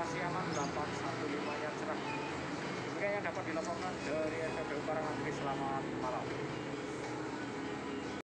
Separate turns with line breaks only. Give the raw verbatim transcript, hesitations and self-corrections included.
masih aman, delapan satu lima nya cerah. Demikian yang dapat dilaporkan dari S P B U Karanganyar. Selamat malam.